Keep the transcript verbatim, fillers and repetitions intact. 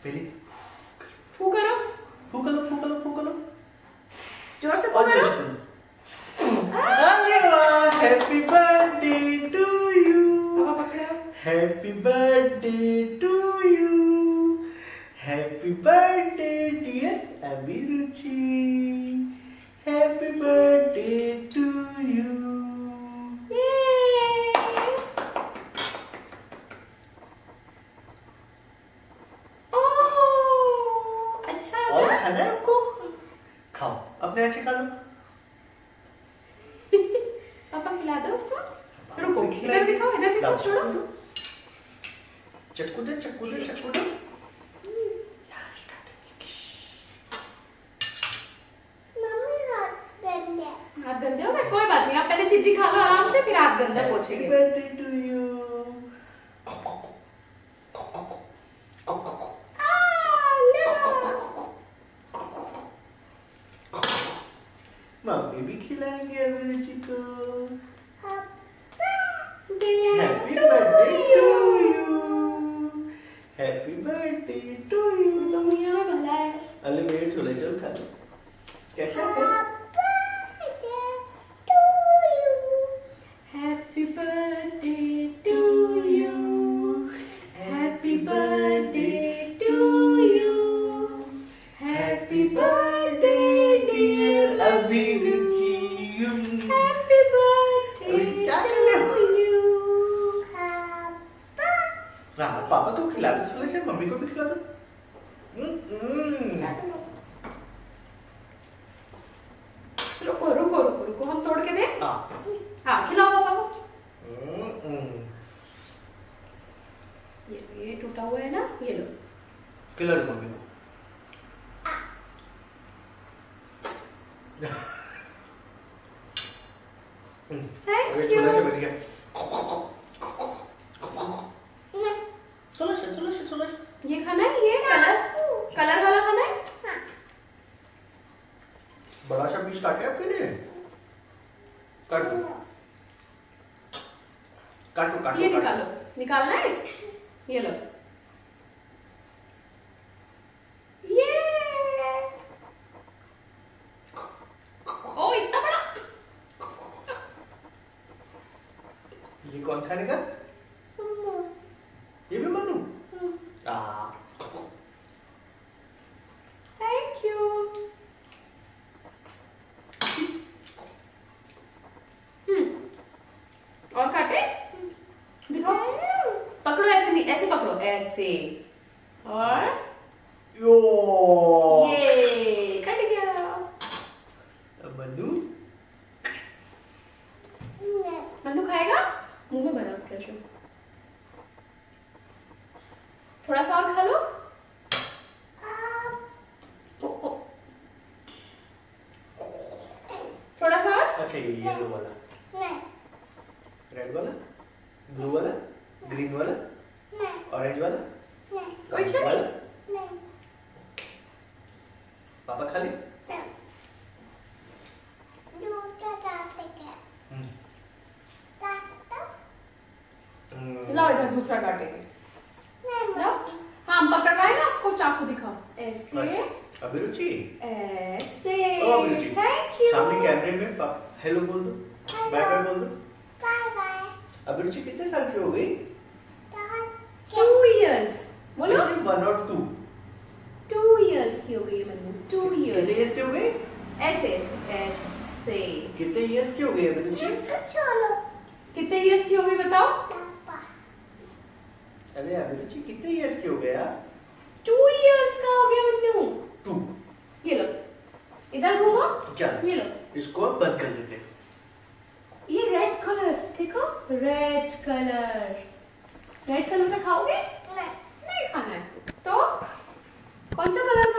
पहले फू करो फू करो फू करो फू करो जोर से फू करो। अरे वाह, हैप्पी बर्थडे टू यू, पापा पकड़ो। Happy birthday to you, happy birthday dear Abhiruchi, happy birthday to you. और खाना है आपको? खाओ, अपने अच्छे खा लो। पापा खिला दो उसको। रुको, इधर दिखाओ, इधर दिखाओ, छोड़ो। चक्कू दे, चक्कू दे, चक्कू दे। हाथ गंदे हो गए, कोई बात नहीं, आप पहले चिज्जी खा लो आराम से, फिर हाथ गंदा पोंछेंगे। Birthday to you. मम्मी भी खिलाएंगे अभिरुचि को। Happy birthday to you, happy birthday to you. तो मियां भला है। अरे मेरे छोले चल खा लो। कैसा है? Happy birthday to you, happy birthday to you, happy birthday dear Abhiruchi, happy birthday to you. हाँ, पापा को खिला दो छोले से, मम्मी को भी खिला दो। रुको रुको रुको रुको, हम तोड़ के दें? हाँ हाँ, खिलाओ पापा को। ये ये टूटा हुआ है ना, ये लो। खिला दो मम्मी को। Thank you. छोले से बच गया। छोले से, छोले से, छोले से। ये खाना है, ये कलर कलर वाला खाना है। बड़ा सा पीस काटे आपके लिए? काट दो, काटो काटो। ये निकालो, निकालना है, ये लो। ये ओ इतना बड़ा। ये कौन खानेगा? ये भी मनु। आ थैंक यू। और काटे? दिखाओ, पकड़ो, ऐसे नहीं, ऐसे पकड़ो, ऐसे। और यो ये कट गया। मनु मन्नू खाएगा? मुंह में भरा उसके। शो थोड़ा सा और खा लो। ओ, ओ। थोड़ा सा और। अच्छा, ये येलो वाला, रेड वाला, ब्लू वाला, ग्रीन वाला, ऑरेंज वाला, कोई इच्छा वाला। नहीं? पापा खा ले। लाओ इधर दूसरा काटेंगे। लाओ। हाँ, हम पकड़वाए ना आपको, चाकू दिखाओ। ऐसे, अभिरुचि, ऐसे। ओ अभिरुचि, थैंक यू। सामने कैमरे में हेलो बोल दो, बाय बाय बोल दो। अभिरुचि कितने साल की हो गई? टू इयर्स बोलो। वन और टू? टू इयर्स की हो गई मन्नू। टू कितने इयर्स। इयर्स की हो गई? ऐसे ऐसे ऐसे। कितने इयर्स की हो गई अभिरुचि? कितने इयर्स की हो गई बताओ? अरे अभिरुचि कितने इयर्स की हो गया? टू इयर्स का हो गया मन्नू। टू। ये लो, इधर घूमो। चल, ये लो, इसको बंद कर देते। ये रेड कलर देखो, रेड कलर। रेड कलर का खाओगे? नहीं खाना है तो कौन सा कलर